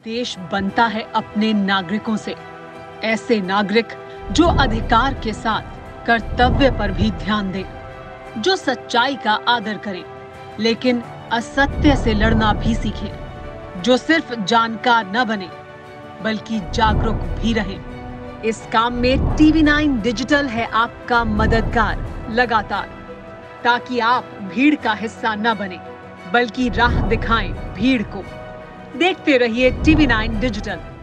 देश बनता है अपने नागरिकों से। ऐसे नागरिक जो अधिकार के साथ कर्तव्य पर भी ध्यान दें, जो सच्चाई का आदर करें लेकिन असत्य से लड़ना भी सीखें, जो सिर्फ जानकार न बने बल्कि जागरूक भी रहें। इस काम में TV9 डिजिटल है आपका मददगार लगातार, ताकि आप भीड़ का हिस्सा न बने बल्कि राह दिखाएं भीड़ को। देखते रहिए TV9 डिजिटल।